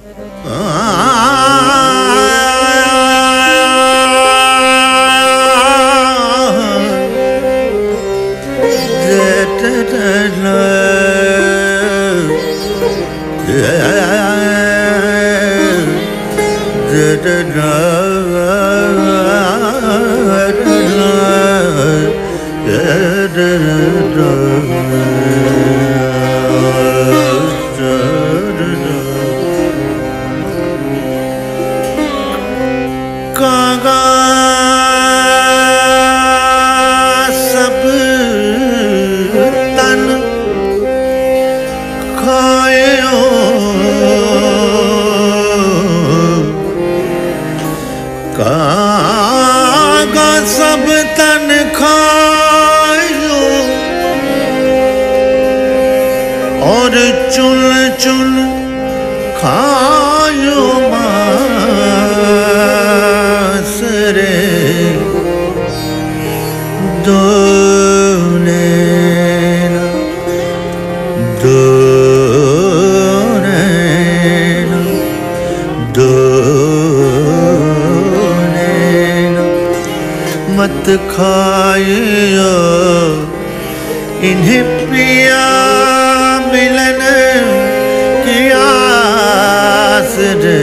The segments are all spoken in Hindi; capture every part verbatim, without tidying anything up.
मत खाइयो इन्हें पिया मिलन की आस रे।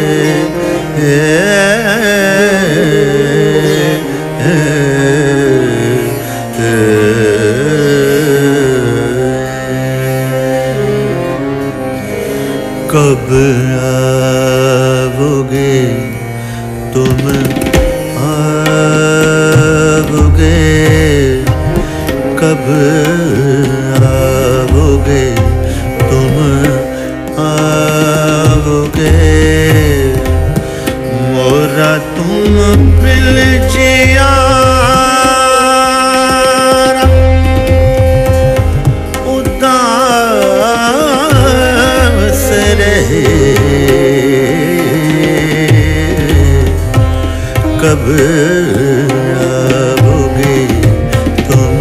कब आओगे तुम आओगे, कब आओगे तुम आओगे, मोरा तुम पिल जिया उदास रहे। कब आओगे तुम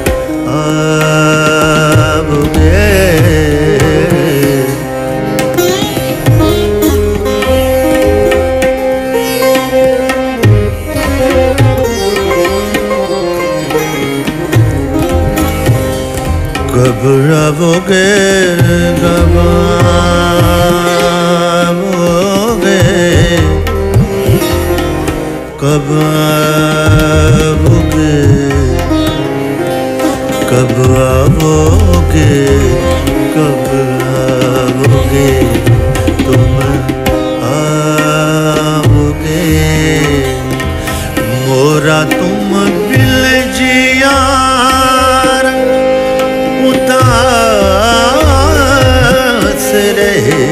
आओगे, कब आओगे, कब आओगे, कब आओगे, कब आओगे, कब आओगे तुम आओगे, मोरा तुम बिल जिया उदास रहे।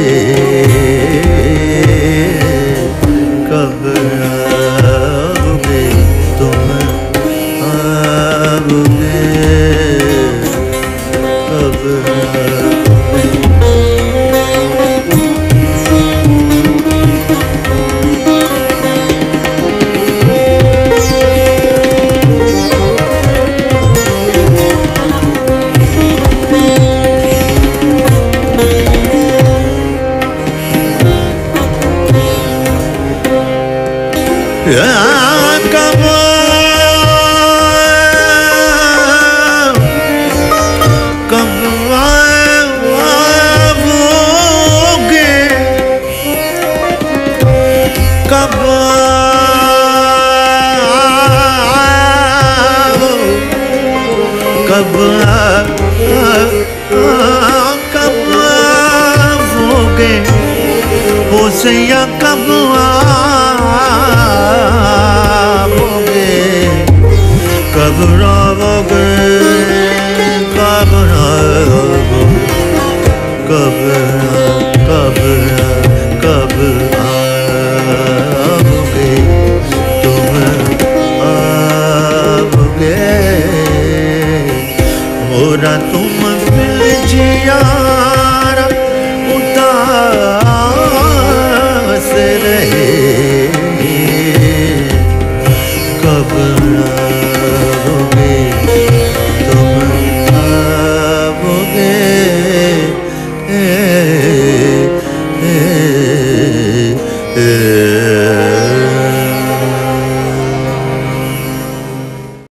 कब आओगे तुम आओगे, कब कब कब आओगे, कब कब कब आओगे हो सैया, कब आओगे, कब आओगे, कब आओगे, कब कब कब आओगे तुम आओगे, मोरा तुम मिल जिया उदास रहे।